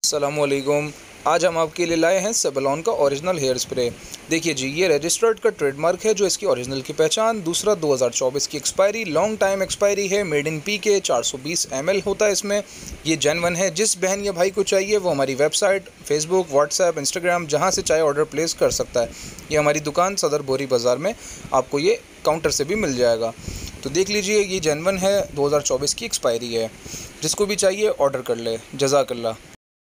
अस्सलामुअलैकुम। आज हम आपके लिए लाए हैं सेवलॉन का ओरिजिनल हेयर स्प्रे। देखिए जी, ये रजिस्टर्ड का ट्रेडमार्क है जो इसकी ओरिजिनल की पहचान। दूसरा 2024 की एक्सपायरी, लॉन्ग टाइम एक्सपायरी है। Made in P K 420 ml होता है इसमें। ये जेन्युइन है। जिस बहन या भाई को चाहिए वो हमारी वेबसाइट, फेसबुक, व्हाट्सएप, इंस्टाग्राम जहाँ से चाहे ऑर्डर प्लेस कर सकता है। ये हमारी दुकान सदर बोरी बाज़ार में आपको ये काउंटर से भी मिल जाएगा। तो देख लीजिए, ये जेन्युइन है, 2024 की एक्सपायरी है। जिसको भी चाहिए ऑर्डर कर ले। जज़ाकल्लाह।